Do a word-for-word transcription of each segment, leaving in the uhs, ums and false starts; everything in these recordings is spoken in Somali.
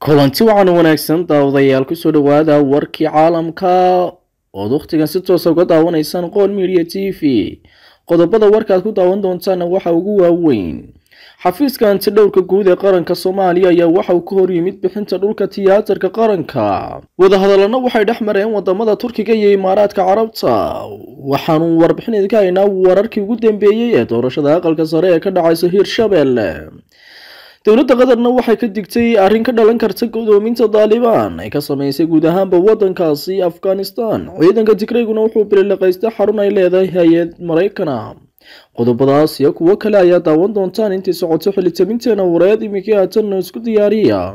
kulanti wacan wanaagsan daawadayaal ku soo dhawaada warkii caalamka oo waqtigan si toos ah uga daawanaysan Qool Media T V. Qodobada warkaad ku daawan doontaan waxa ugu waaweyn. xafiiska antidhowrka guud ee qaranka Soomaaliya ayaa waxa uu ka hor yimid bixinta dhulka tiyaatarka qaranka. Wadahadalana waxay dhex mareen wadamada Turkiga iyo Imaaraadka Carabta. Waxaanu warbixin idinka haynaa wararkii ugu dambeeyay ee doorashada aqalka sare ee ka dhacaysa Hirshabelle. dowladda qatarna waxay ka digtay arrin ka dhalan karta gudoominta Taliban ay ka sameysay guud ahaanba wadankaasi Afghanistan. ciidanka Tigrayguna wuxuu bilileqaystay xarun ay leedahay hay'ad Mareykan. qodobadaas iyo kuwo kale ayaa daawan doontaan intii socoto xilitabinteena wareed imika haatan isku diyaariya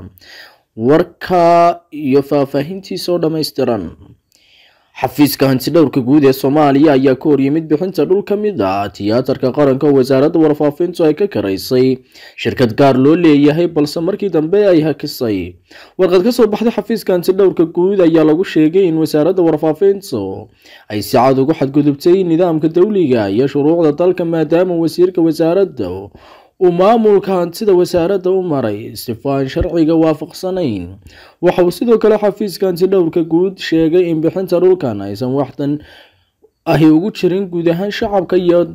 warka iyo faahfaahintiisa oo dhammaystiran. xafiiska antidhowrka guud ee Soomaaliya ayaa ka hor yimid bixinta dhul ka mid ah tiyaatarka qaranka wasaaradda warfaafintu ay ka karaysay shirkad gaar loo leeyahay balse markii dambe ay hakisay. warqad ka soo baxday xafiiska antidhowrka guud ayaa lagu sheegay in wasaaradda warfaafintu ay si cad ugu xadgudubtay nidaamka dawliga iyo shuruucda dalka maadaama wasiirka wasaaradda uu maamulka hantida wasaaradda u maray sifaan sharciga waafaqsanayn. waxa uu sidoo kale xafiiska antidhowrka guud sheegay in bixinta dhulkan aysan waxdan ahi ugu jirin guud ahaan shacabka iyo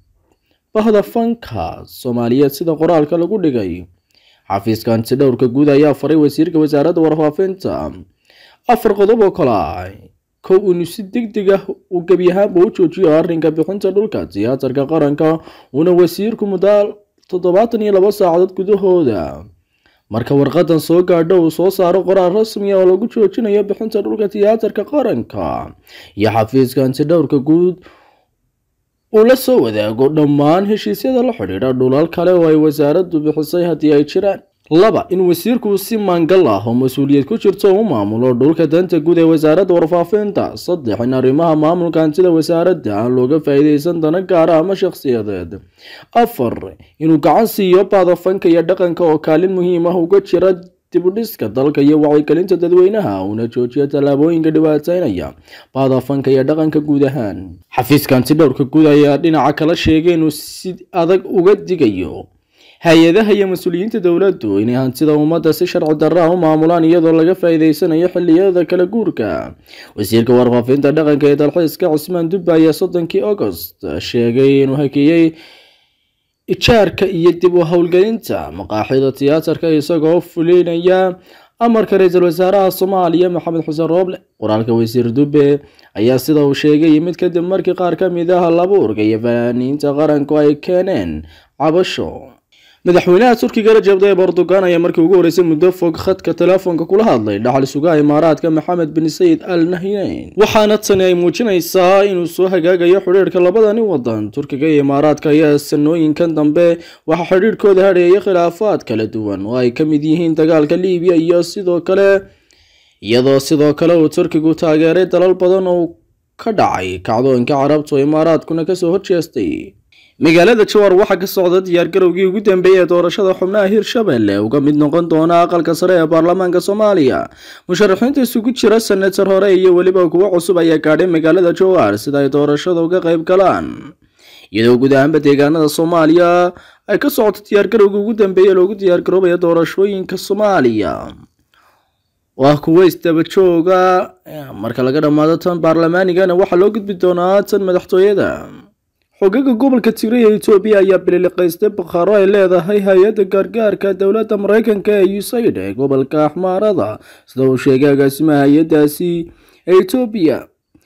bahda fanka Soomaaliyeed sida qoraalka lagu dhigay. xafiiska antidhowrka guud ayaa faray wasiirka wasaaradda warfaafinta afar qodob oo kale ah. kow inuu si degdeg ah u gebi ahaanba u joojiyo arrinka bixinta dhulka tiyaatarka qaranka una wasiirku mudaal toddobaatan iyo laba saacadood gudahooda marka warqadan soo gaadho uu soo saaro qoraal rasmi ah oo lagu joojinayo bixinta dhulka tiyaatarka qaranka iyo xafiiska antidhowrka guud uu la soo wadaago dhammaan heshiisyada la xidhiidha dhulal kale oo ay wasaaraddu bixisay haddii ay jiraan. laba in wasiirku si maangal ah oo mas-uuliyad ku jirto u maamulo dhulka danta guud ee wasaaradda warfaafinta. saddex in arrimaha maamulka hantida wasaaradda aan looga faa'iidaysan dana gaara ama shakhsiyadeed. afar inuu gacan siiyo bahda fanka iyo dhaqanka oo kaalin muhiim ah uga jira dibudhiska dalka iyo wacyigelinta dadweynaha una joojiyo tallaabooyinka dhibaataynaya bahda fanka iyo dhaqanka guud ahaan. xafiiska antidhowrka guud ayaa dhinaca kala sheegay inuu si adag uga digayo hay-adaha iyo mas-uuliyiinta dowladdu inay hantida ummadda si sharci darro ah u maamulaan iyadoo laga faa'iidaysanayo xilliyada kala guurka. wasiirka warfaafinta dhaqanka ee dalxiiska Cismaan Dubbe ayaa soddonkii August sheegay inuu hakiyay ijaarka iyo dib u howlgelinta maqaaxida tiyaatarka isagoo fulinaya amarka ra'iisul wasaaraha Soomaaliya Maxamed Xuseen Rooble. qoraalka wasiir Dubbe ayaa sida uu sheegay mid kadib markii qaar ka mid ah labuurka iyo fanaaniinta qaranku ay keeneen cabasho. madaxweynaha Turkiga Rajab Tayyip Erdogan ayaa markii ugu horeysay muddo fog khadka telefoonka kula hadlay dhaxal sugaha Imaaraadka Maxamed bin Sayid Al Nahyan. waxaana tani ay muujinaysaa inuu soo hagaagayo xiriirka labadani wadan. Turkiga iyo Imaaraadka ayaa sanooyinkan dambe waxa xiriirkooda hareeyay khilaafaad kala duwan oo ay ka mid yihiin dagaalka Liibiya iyo sidoo kale iyadoo sidoo kale uu Turkigu taageeray dalal badan oo ka dhacay kacdoonka Carabta oo Imaaraadkuna ka soo horjeestay. magaalada Jowhar waxaa ka socda diyaar garowgii ugu dambeeyay ee doorashada xubnaha Hirshabelle uga mid noqon doona aqalka sare ee baarlamaanka Soomaaliya. musharaxiinta isugu jira senator hore iyo waliba kuwa cusub ayaa gaadhay magaalada Jowhar sida ay doorashada uga qayb galaan. iyadoo guud ahaanba deegaanada Soomaaliya ay ka socoto diyaar garowgii ugu dambeeyay loogu diyaar garoobayo doorashooyinka Soomaaliya. waa kuwa isdaba jooga marka laga dhamaado tan baarlamaanigana waxaa loo gudbi doonaa tan madaxtooyada. xogaga gobolka Tigray ee Itoobiya ayaa bilileqaystay bakhaaro ay leedahay hay'adda gargaarka dowladda Mareykanka ee U S A I D ee gobolka Axmaarada sida uu sheegay agaasimaha hay'addaasi ee Itoobiya.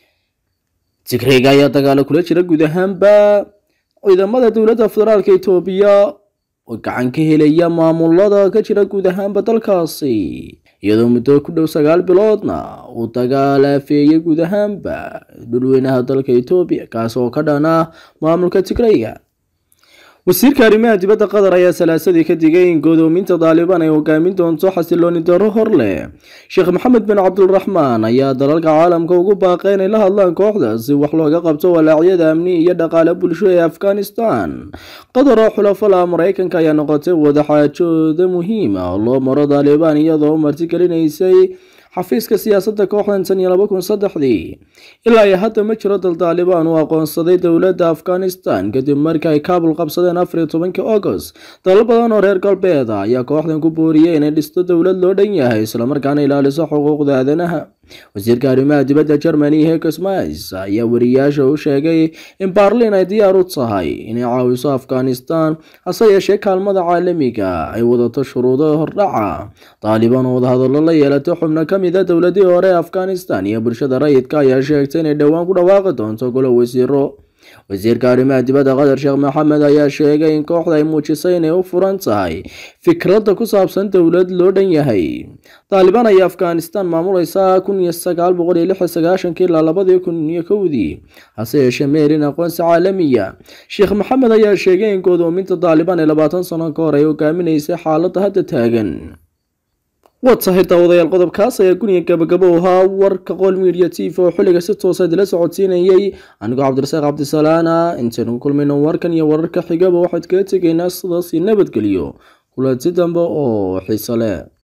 Tigray ayaa dagaal kula jira guud ahaanba ciidamada dowladda federaalka Itoobiya oo gacan ka helaya maamulada ka jira guud ahaanba dalkaasi iyadoo muddo ku dhow sagaal biloodna uu dagaal afeeyay guud ahaanba dhulweynaha dalka Itoobiya kaas oo ka dhana maamulka Tigray. wasiirka arrimaha dibadda Qatar ayaa salaasadii ka digay in gudoominta Taliban ay hogaamin doonto xasilooni darro hor leh. Sheekh Maxamed bin Cabdulrahmaan ayaa dalalka caalamka ugu baaqay inay la hadlaan kooxda si wax looga qabto walaacyada amni iyo dhaqaale bulsho ee Afghanistan. Qatar oo xulafo la Mareykanka ayaa noqotay wadaxaajooda muhiim ah oo loo maro Taliban iyadoo marti gelinaysay xafiiska siyaasadda kooxdan tan iyo laba kun iyo saddexdii. Ilaa iyo hadda ma jiro dal Taliban oo aqoonsaday dowladda Afghanistan kadib markii ay Kabul qabsadeen afar iyo tobankii August. Dalal badan oo reer galbeed ah ayaa kooxdan ku booriyay inay dhisto dowlad loo dhan yahay isla markaana ilaaliso xuquuqda aadanaha. Wasiirka arrimaha dibadda Germany Heiko Maas ayaa wariyaasha u sheegay in Berlin ay diyaar u tahay inay caawiso Afghanistan hase yeeshee kaalmada caalamiga ay wadato shuruudo hordhaca. Taliban oo wadahadalo la yeelatay xubno ka mid ah dowladii hore ee Afghanistan iyo bulshada rayidka ayaa sheegtay inay dhowaan ku dhawaaqi doonto golo wasiiro. wasiirka arrimaha dibadda Qatar Sheekh Mohammed ayaa sheegay in kooxda ay muujisay inay u furan tahay fikradda ku saabsan dowlad loo dhan yahay. Taliban ayaa Afghanistan maamulaysa kun iyo sagaal boqol iyo lix iyo sagaashan ilaa labada kun iyo kowdii hase yeeshee meerin aqoonsi caalamiya. Sheekh Mohammed ayaa sheegay in godoominta Taliban ee labaatan sano ka hor ay hogaaminaysay xaaladda hadda taagan. watahay daawadayaal qodobkaas ayaa guniga gabagabo ahaa warka Qowl Media T V oo xilliga si toos ah idila socodsiinayay anigoo Cabdirasaaq Cabdisalaana. intaanu kulmayno warkan iyo wararka xigaba waxaad kaga tegaynaa sidaas nabadgelyo kulanti dambe oo xiiso leh.